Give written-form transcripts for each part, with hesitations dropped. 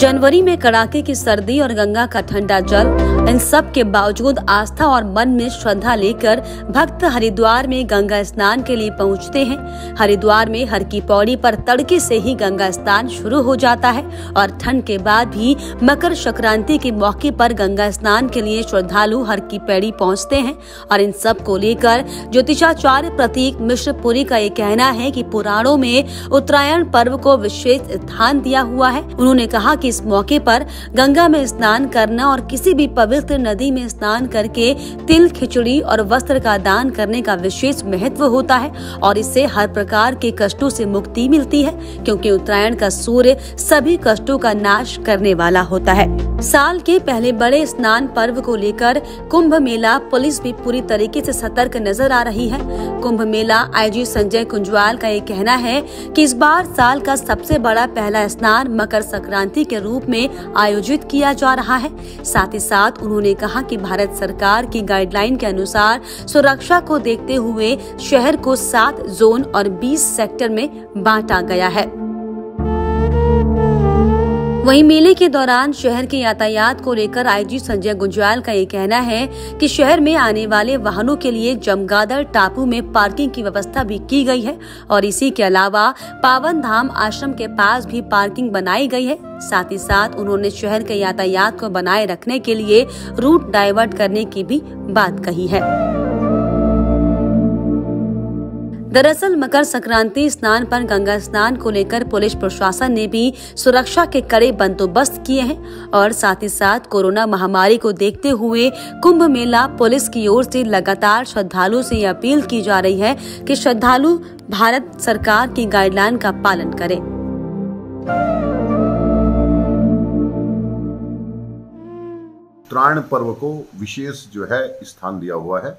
जनवरी में कड़ाके की सर्दी और गंगा का ठंडा जल, इन सब के बावजूद आस्था और मन में श्रद्धा लेकर भक्त हरिद्वार में गंगा स्नान के लिए पहुंचते हैं। हरिद्वार में हर की पौड़ी पर तड़के से ही गंगा स्नान शुरू हो जाता है और ठंड के बाद भी मकर संक्रांति के मौके पर गंगा स्नान के लिए श्रद्धालु हर की पैड़ी पहुंचते हैं। और इन सब को लेकर ज्योतिषाचार्य प्रतीक मिश्रपुरी का ये कहना है कि पुराणों में उत्तरायण पर्व को विशेष स्थान दिया हुआ है। उन्होंने कहा कि इस मौके पर गंगा में स्नान करना और किसी भी पवित्र नदी में स्नान करके तिल, खिचड़ी और वस्त्र का दान करने का विशेष महत्व होता है और इससे हर प्रकार के कष्टों से मुक्ति मिलती है, क्योंकि उत्तरायण का सूर्य सभी कष्टों का नाश करने वाला होता है। साल के पहले बड़े स्नान पर्व को लेकर कुंभ मेला पुलिस भी पूरी तरीके से सतर्क नजर आ रही है। कुंभ मेला आईजी संजय कुंजवाल का ये कहना है कि इस बार साल का सबसे बड़ा पहला स्नान मकर संक्रांति के रूप में आयोजित किया जा रहा है। साथ ही साथ उन्होंने कहा कि भारत सरकार की गाइडलाइन के अनुसार सुरक्षा को देखते हुए शहर को 7 जोन और 20 सेक्टर में बांटा गया है। वहीं मेले के दौरान शहर के यातायात को लेकर आईजी संजय गुंजवाल का ये कहना है कि शहर में आने वाले वाहनों के लिए जमगादड़ टापू में पार्किंग की व्यवस्था भी की गई है और इसी के अलावा पावन धाम आश्रम के पास भी पार्किंग बनाई गई है। साथ ही साथ उन्होंने शहर के यातायात को बनाए रखने के लिए रूट डाइवर्ट करने की भी बात कही है। दरअसल मकर संक्रांति स्नान पर गंगा स्नान को लेकर पुलिस प्रशासन ने भी सुरक्षा के कड़े बंदोबस्त किए हैं और साथ ही साथ कोरोना महामारी को देखते हुए कुंभ मेला पुलिस की ओर से लगातार श्रद्धालुओं से ये अपील की जा रही है कि श्रद्धालु भारत सरकार की गाइडलाइन का पालन करें। उत्तरायण पर्व को विशेष जो है स्थान दिया हुआ है।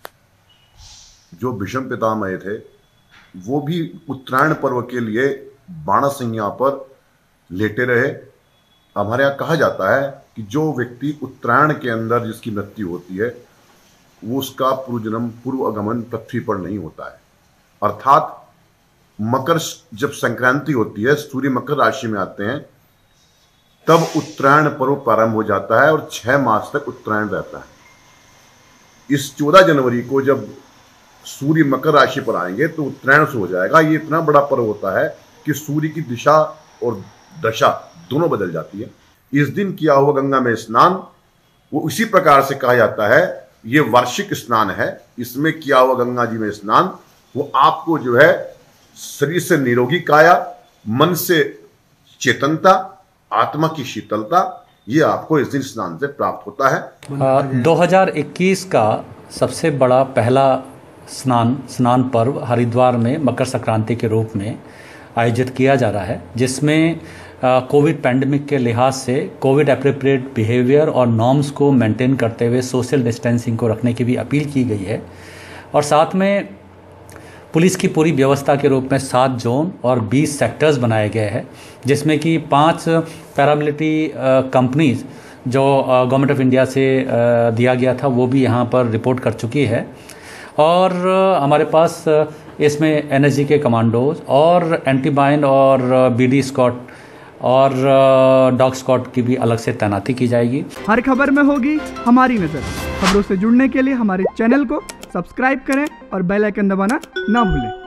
जो भीष्म पितामह थे वो भी उत्तरायण पर्व के लिए बाणासिंगा पर लेटे रहे। हमारे यहाँ कहा जाता है कि जो व्यक्ति उत्तरायण के अंदर जिसकी मृत्यु होती है वो उसका पूर्वजन्म पूर्व आगमन पृथ्वी पर नहीं होता है। अर्थात मकर जब संक्रांति होती है, सूर्य मकर राशि में आते हैं, तब उत्तरायण पर्व प्रारंभ हो जाता है और 6 मास तक उत्तरायण रहता है। इस 14 जनवरी को जब सूर्य मकर राशि पर आएंगे तो उत्तरायण से हो जाएगा। ये इतना बड़ा पर्व होता है कि सूर्य की दिशा और दशा दोनों बदल जाती है। इस दिन किया हुआ गंगा में स्नान वो उसी प्रकार से कहा जाता है, ये वार्षिक स्नान है। इसमें किया हुआ गंगा जी में स्नान वो आपको जो है शरीर से निरोगी काया, मन से चेतनता, आत्मा की शीतलता, ये आपको इस दिन स्नान से प्राप्त होता है। 2021 का सबसे बड़ा पहला स्नान पर्व हरिद्वार में मकर संक्रांति के रूप में आयोजित किया जा रहा है, जिसमें कोविड पैंडेमिक के लिहाज से कोविड एप्रोप्रिएट बिहेवियर और नॉर्म्स को मेंटेन करते हुए सोशल डिस्टेंसिंग को रखने की भी अपील की गई है। और साथ में पुलिस की पूरी व्यवस्था के रूप में 7 जोन और 20 सेक्टर्स बनाए गए हैं, जिसमें कि 5 पैरामिलिट्री कंपनीज जो गवर्नमेंट ऑफ इंडिया से दिया गया था वो भी यहाँ पर रिपोर्ट कर चुकी है। और हमारे पास इसमें एनएसजी के कमांडोज और एंटीबाइन और बीडी स्क्वाड और डॉग स्क्वाड की भी अलग से तैनाती की जाएगी। हर खबर में होगी हमारी नजर। खबरों से जुड़ने के लिए हमारे चैनल को सब्सक्राइब करें और बेल आइकन दबाना ना भूलें।